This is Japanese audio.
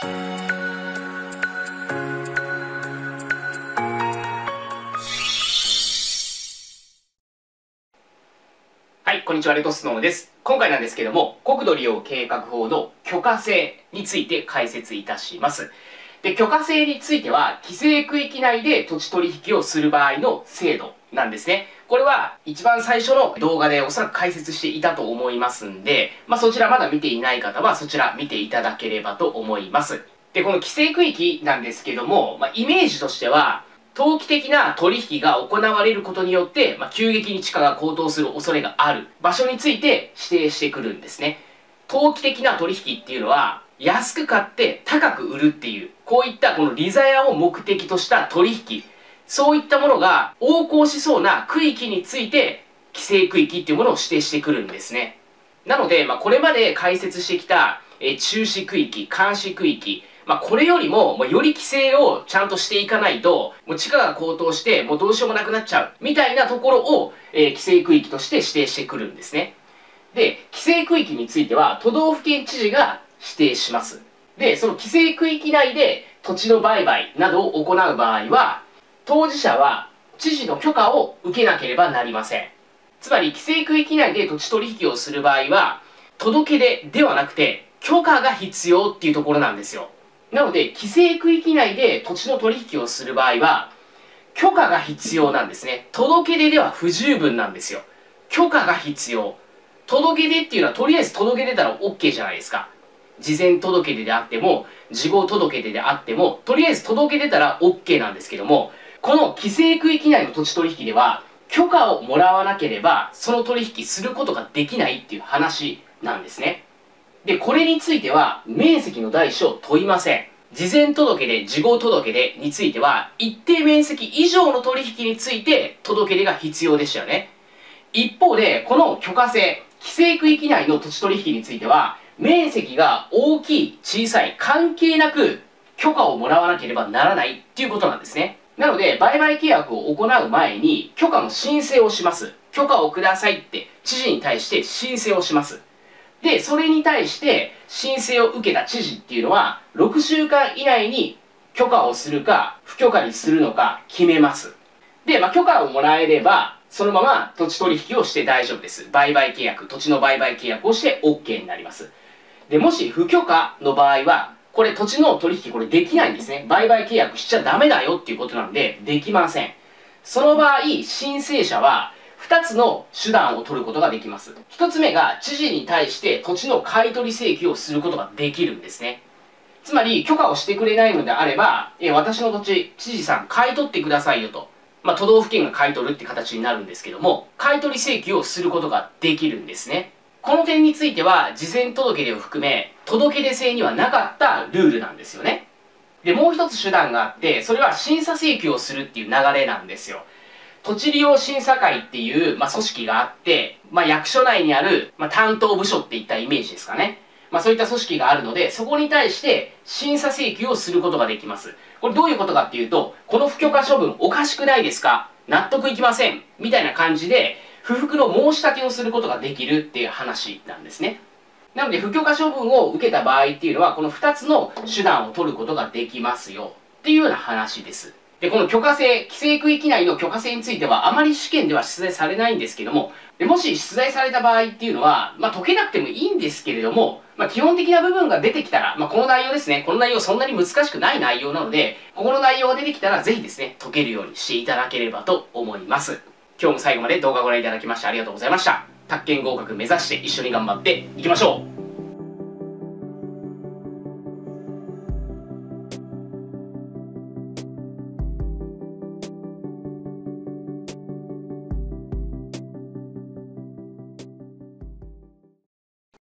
はい、こんにちは、レトスノーです。今回なんですけども、国土利用計画法の許可制について解説いたします。で、許可制については、規制区域内で土地取引をする場合の制度なんですね。これは一番最初の動画でおそらく解説していたと思いますんで、そちらまだ見ていない方はそちら見ていただければと思います。で、この規制区域なんですけども、イメージとしては、投機的な取引が行われることによって、急激に地価が高騰する恐れがある場所について指定してくるんですね。投機的な取引っていうのは、安く買って高く売るっていう、こういったこの利ざやを目的とした取引、そういったものが横行しそうな区域について、規制区域っていうものを指定してくるんですね。なので、これまで解説してきた、注視区域、監視区域、これよりも、より規制をちゃんとしていかないと、もう地価が高騰して、もうどうしようもなくなっちゃう、みたいなところを、規制区域として指定してくるんですね。で、規制区域については、都道府県知事が指定します。で、その規制区域内で土地の売買などを行う場合は、当事者は知事の許可を受けなければなりません。つまり、規制区域内で土地取引をする場合は、届け出ではなくて、許可が必要っていうところなんですよ。なので、規制区域内で土地の取引をする場合は、許可が必要なんですね。届け出では不十分なんですよ。許可が必要。届け出っていうのは、とりあえず届け出たら OK じゃないですか。事前届け出であっても、事後届け出であっても、とりあえず届け出たら OK なんですけども、この規制区域内の土地取引では、許可をもらわなければ、その取引することができないっていう話なんですね。で、これについては、面積の代償を問いません。事前届出、事後届出については、一定面積以上の取引について届け出が必要でしたよね。一方で、この許可制、規制区域内の土地取引については、面積が大きい、小さい、関係なく許可をもらわなければならないっていうことなんですね。なので、売買契約を行う前に許可の申請をします。許可をくださいって知事に対して申請をします。で、それに対して申請を受けた知事っていうのは、6週間以内に許可をするか、不許可にするのか決めます。で、許可をもらえれば、そのまま土地取引をして大丈夫です。売買契約、土地の売買契約をして OK になります。で、もし不許可の場合は、これ土地の取引これできないんですね。売買契約しちゃダメだよっていうことなんで、できません。その場合、申請者は、2つの手段を取ることができます。1つ目が、知事に対して土地の買い取り請求をすることができるんですね。つまり、許可をしてくれないのであれば、私の土地、知事さん買い取ってくださいよと。都道府県が買い取るって形になるんですけども、買い取り請求をすることができるんですね。この点については、事前届出を含め、届け出制にはなかったルールなんですよね。で、もう一つ手段があって、それは審査請求をするっていう流れなんですよ。土地利用審査会っていう、組織があって、役所内にある、担当部署っていったイメージですかね。そういった組織があるので、そこに対して審査請求をすることができます。これどういうことかっていうと、この不許可処分おかしくないですか？納得いきませんみたいな感じで、不服の申し立てをすることができるっていう話なんですね。なので、不許可処分を受けた場合っていうのは、この2つの手段を取ることができますよっていうような話です。で、この許可制、規制区域内の許可制については、あまり試験では出題されないんですけども、もし出題された場合っていうのは、解けなくてもいいんですけれども、基本的な部分が出てきたら、この内容ですね、この内容そんなに難しくない内容なので、ここの内容が出てきたら、ぜひですね、解けるようにしていただければと思います。今日も最後まで動画をご覧いただきましてありがとうございました。宅建合格目指して一緒に頑張っていきましょう。